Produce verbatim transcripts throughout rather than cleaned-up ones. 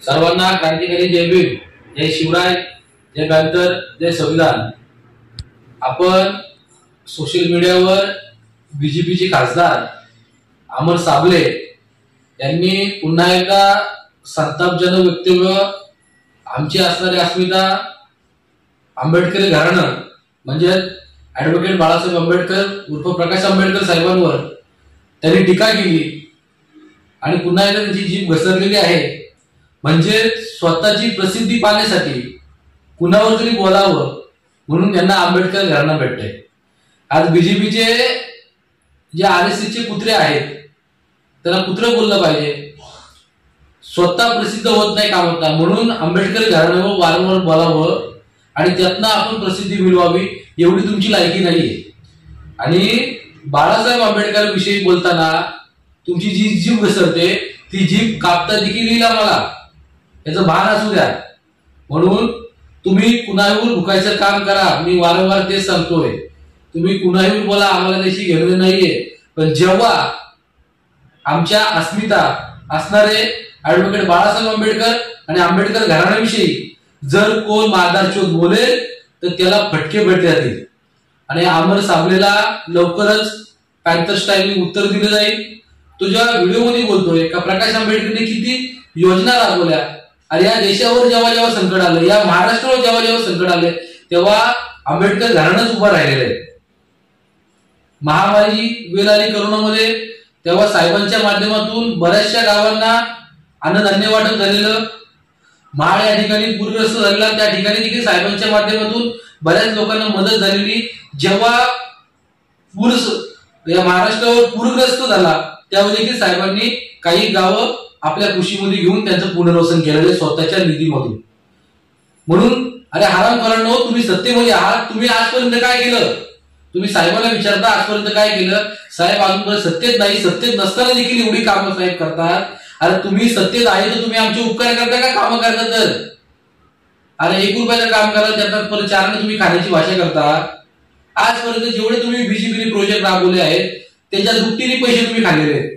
सर्वांना क्रांतिकारी जय भीम, जय शिवराय, जय पॅन्थर, जय संविधान। आपण सोशल मीडियावर बीजेपीचे खासदार अमर साबळे यांनी पुन्हा एकदा संतापजनक वक्तव्य आमची असणारी अस्मिता आंबेडकरी घराणं म्हणजे ॲडव्होकेट बाळासाहेब आंबेडकर उर्फ प्रकाश आंबेडकर साहेबांवर त्यांनी टीका केली आणि पुन्हा एकदा त्यांची जीभ घसरलेली आहे। म्हणजे स्वतःची प्रसिद्धी पाहण्यासाठी कुणावर तरी बोलावं म्हणून त्यांना आंबेडकर घराणं भेटतंय। आज बीजेपीचे जे आरएसएसचे कुत्रे आहेत त्यांना कुत्रे बोललं पाहिजे, स्वतः प्रसिद्ध होत नाही काम होता म्हणून आंबेडकर घराण्यावर वारंवार बोलावं आणि त्यातनं आपण प्रसिद्धी मिळवावी एवढी तुमची लायकी नाहीये। आणि बाळासाहेब आंबेडकर विषयी बोलताना तुमची जी जीभ घसरते ती जीभ कापता देखील येईल मला, याचं भान असू द्या। म्हणून तुम्ही कुणावर भुकायचं काम करा, मी वारंवार तेच सांगतोय। तुम्ही कुणावर बोला, आम्हाला त्याची घेणं नाहीये, पण जेव्हा आमच्या अस्मिता असणारे ॲडव्होकेट बाळासाहेब आंबेडकर आणि आंबेडकर घराण्याविषयी जर कोण मारदारचोद बोलेल तर त्याला फटके भेटले जातील। आणि अमर साबळेला लवकरच पॅन्थर स्टाईल उत्तर दिलं जाईल। तो ज्या व्हिडिओमध्ये बोलतोय का प्रकाश आंबेडकरने किती योजना राबवल्या, अरे या देशावर जेव्हा जेव्हा संकट आलं, या महाराष्ट्रावर जेव्हा जेव्हा संकट आले तेव्हा आंबेडकर घराणंच उभं राहिलेलं आहे। महामारी वेळ आली करोनामध्ये तेव्हा साहेबांच्या माध्यमातून बऱ्याचशा गावांना अन्नधान्य वाटप झालेलं, महाड या ठिकाणी पूरग्रस्त झालेला त्या ठिकाणी देखील साहेबांच्या माध्यमातून बऱ्याच लोकांना मदत झालेली। जेव्हा पूर या महाराष्ट्रावर पूरग्रस्त झाला त्यावेळी देखील साहेबांनी काही गावं आपल्या कृषीमध्ये घेऊन त्यांचं पुनर्वसन केलेलं स्वतःच्या निधीमधून। म्हणून अरे हरामखोरांनो, तुम्ही सत्तेमध्ये आहात, तुम्ही आजपर्यंत काय केलं? तुम्ही साहेबांना विचारता आजपर्यंत काय केलं? साहेब अजूनपर्यंत सत्तेत नाही, सत्तेत नसताना देखील एवढी कामं साहेब करतात। अरे तुम्ही सत्तेत आहे तर तुम्ही आमचे उपकार करता का कामं करता? तर अरे एक रुपयाचं काम करा त्यात परत चारने तुम्ही खाण्याची भाषा करता। आजपर्यंत जेवढे तुम्ही बीजेपीने प्रोजेक्ट राबवले आहेत त्याच्या दुपटीने पैसे तुम्ही खाल्लेले आहेत।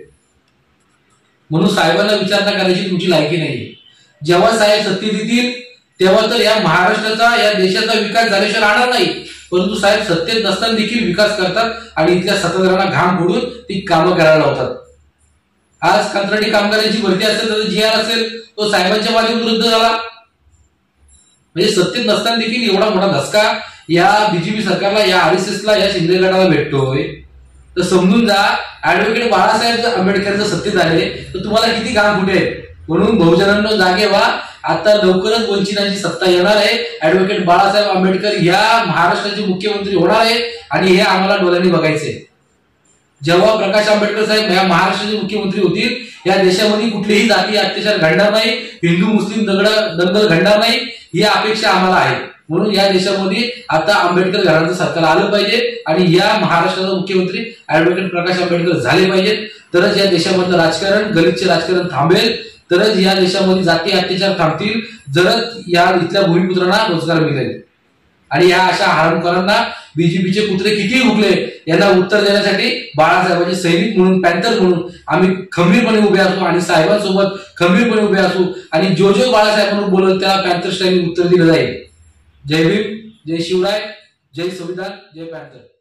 म्हणून साहेबांना विचारणा करायची तुमची लायकी नाहीये। जेव्हा साहेब सत्तेत येतील तेव्हा तर या महाराष्ट्राचा या देशाचा विकास झाल्याशिवाय राहणार नाही, परंतु साहेब सत्तेत नसताना देखील विकास करतात आणि इथल्या सत्ताधाऱ्यांना घाम फोडून ती कामं करायला लावतात। आज कंत्राटी कामगारांची भरती असेल तर जी आर असेल तो साहेबांच्या माध्यमातून रद्द झाला। म्हणजे सत्तेत नसताना देखील एवढा मोठा धसका या बीजेपी सरकारला, या आरएसएसला, या शिंदे गटाला भेटतोय तर समजून जा ॲडव्होकेट बाळासाहेब आंबेडकर जर सत्तेत आले तर तुम्हाला किती घाम फुटेल। म्हणून बहुजनांनो जागे व्हा, आता लवकरच वंचितांची सत्ता येणार आहे। ॲडव्होकेट बाळासाहेब आंबेडकर या महाराष्ट्राचे मुख्यमंत्री होणार आहे आणि हे आम्हाला डोळ्यांनी बघायचे। जेव्हा प्रकाश आंबेडकर साहेब या महाराष्ट्राचे मुख्यमंत्री होतील या देशामध्ये कुठलेही जाती अत्याचार घडणार नाही, हिंदू मुस्लिम दंगल दंगल घडणार नाही ही अपेक्षा आम्हाला आहे। म्हणून या देशामध्ये आता आंबेडकर घराण्याचं सरकार आलं पाहिजे आणि या महाराष्ट्राचा मुख्यमंत्री ॲडव्होकेट प्रकाश आंबेडकर झाले पाहिजेत, तरच या देशामधलं राजकारण गलिच्छ राजकारण थांबेल, तरच या देशामध्ये जाती अत्याचार थांबतील, जरच या इथल्या भूमिपुत्रांना रोजगार मिळेल। आणि या अशा हरामखोरांना बीजेपीचे कुत्रे किती भुकले यांना उत्तर देण्यासाठी बाळासाहेबांचे सैनिक म्हणून, पॅन्थर म्हणून आम्ही खंबीरपणे उभे असू आणि साहेबांसोबत खंबीरपणे उभे असू आणि जो जो बाळासाहेबांवर बोलत त्याला पॅन्थर स्टाईलने उत्तर दिलं जाईल। जय भीम, जय शिवराय, जय संविधान, जय पॅन्थर।